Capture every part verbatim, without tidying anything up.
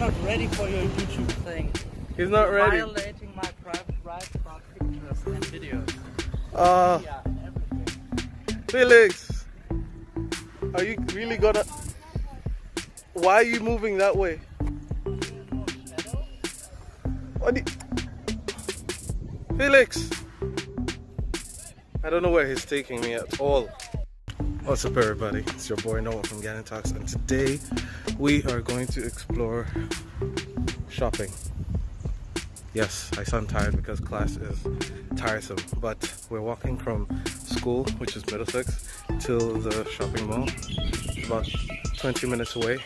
not ready for your YouTube thing. He's not You're ready. Violating my private rights about pictures and videos. Uh, Yeah, and everything. Felix, are you really gonna? Why are you moving that way? What? The... Felix, I don't know where he's taking me at all. What's up, everybody? It's your boy Noah from Gannon Talks, and today we are going to explore shopping. Yes, I sound tired because class is tiresome, but we're walking from school, which is Middlesex, till the shopping mall. It's about twenty minutes away.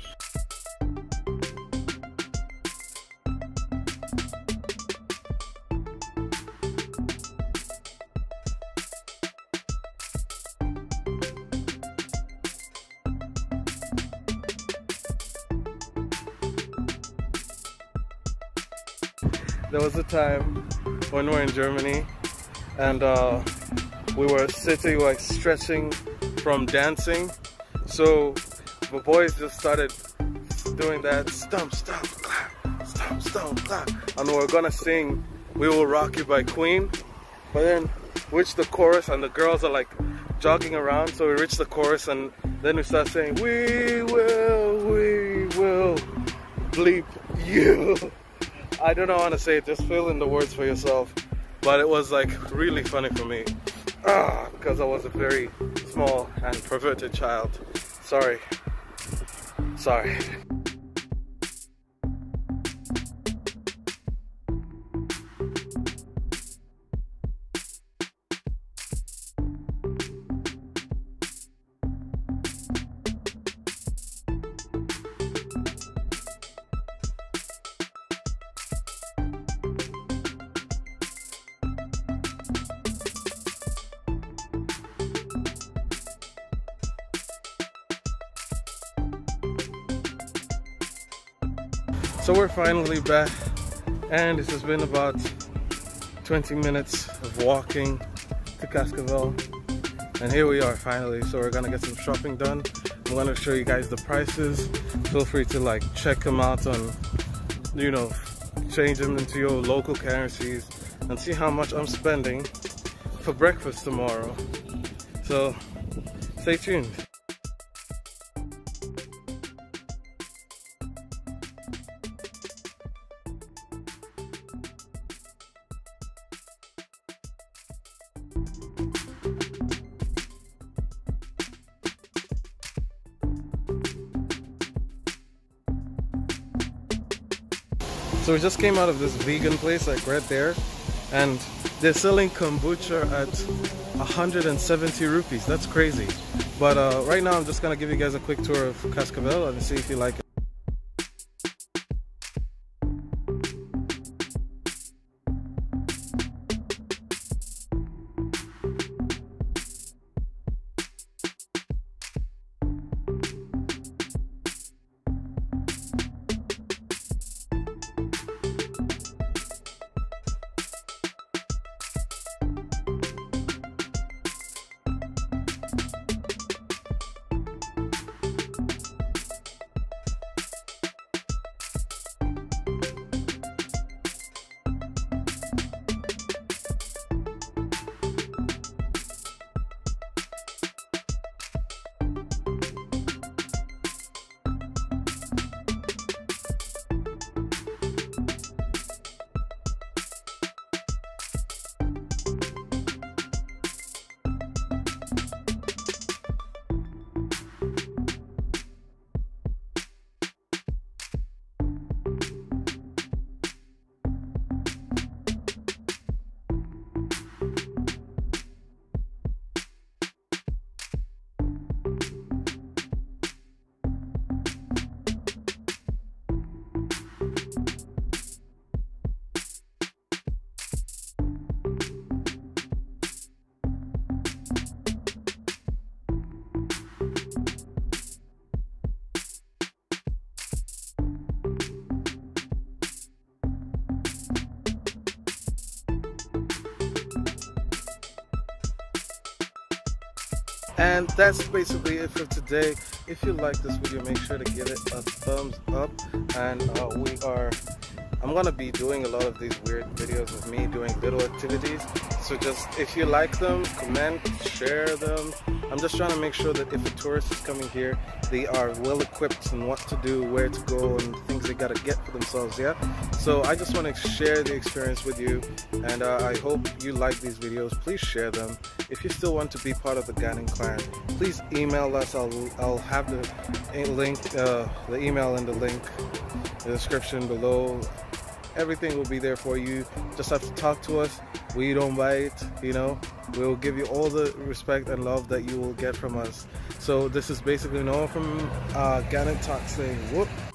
There was a time when we were in Germany and uh, we were sitting like stretching from dancing, so the boys just started doing that stomp, stomp, clap, stomp, stomp, clap, and we were gonna sing "We Will Rock You" by Queen, but then we reached the chorus and the girls are like jogging around, so we reached the chorus and then we start saying "We will, we will bleep you." I don't know how to say it, just fill in the words for yourself. But it was like really funny for me. Ah, because I was a very small and perverted child. Sorry. Sorry. So we're finally back, and this has been about twenty minutes of walking to Cascavel, and here we are finally. So we're gonna get some shopping done. I'm gonna show you guys the prices. Feel free to like check them out on, you know, change them into your local currencies and see how much I'm spending for breakfast tomorrow. So stay tuned. So we just came out of this vegan place like right there, and they're selling kombucha at one hundred seventy rupees. That's crazy. But uh, right now I'm just gonna give you guys a quick tour of Cascavel and see if you like it. And that's basically it for today. If you like this video, make sure to give it a thumbs up. And uh, we are I'm gonna be doing a lot of these weird videos of me doing little activities. So just, if you like them, comment, share them. I'm just trying to make sure that if a tourist is coming here, they are well equipped in what to do, where to go, and things they gotta get for themselves, yeah? So I just want to share the experience with you, and uh, I hope you like these videos. Please share them. If you still want to be part of the Gannon clan, please email us. I'll, I'll have the link, uh, the email in the link, the description below. Everything will be there for you. Just have to talk to us. We don't bite, you know. We'll give you all the respect and love that you will get from us. So this is basically Noah from uh, Gannon Talk saying whoop.